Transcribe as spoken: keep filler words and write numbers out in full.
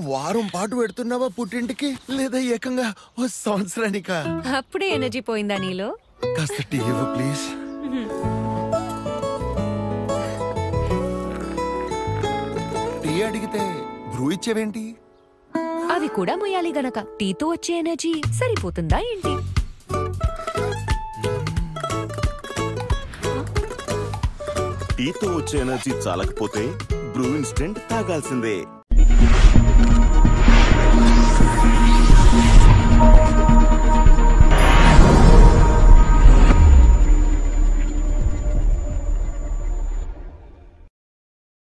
వారం పాటు పెడుతున్నావా పుట్టింటికి లేదా ఏకంగా ఓ సంవత్సరానికా? అప్పుడే ఎనర్జీ పోయిందా నీలో? కాస్త టీ ఇవ్వు ప్లీజ్. టీ అడిగితే బ్రూ ఇచ్చేవేంటి? అవి కూడా మొయ్యాలి గనక టీతో వచ్చే ఎనర్జీ సరిపోతుందా ఏంటి? టీతో వచ్చే ఎనర్జీ చాలకపోతే బ్రూ ఇన్స్టెంట్ తాగాల్సిందే.